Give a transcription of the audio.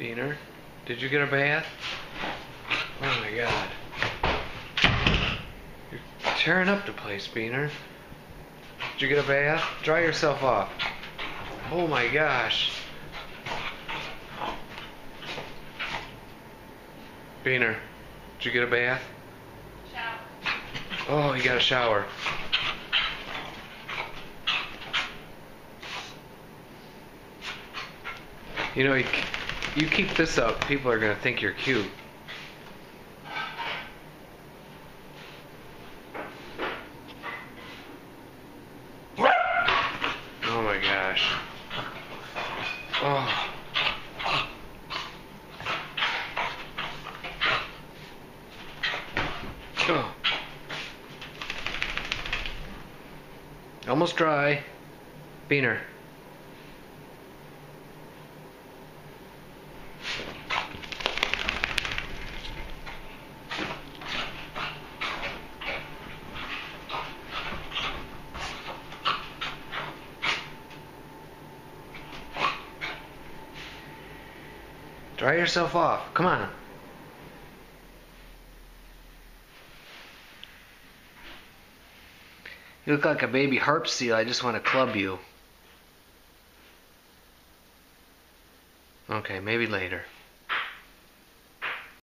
Beaner, did you get a bath? Oh my god. You're tearing up the place, Beaner. Did you get a bath? Dry yourself off. Oh my gosh. Beaner, did you get a bath? Shower. Oh, you got a shower. You know, you keep this up, people are going to think you're cute. Oh my gosh. Oh. Oh. Almost dry. Beaner. Dry yourself off. Come on. You look like a baby harp seal. I just want to club you. Okay, maybe later.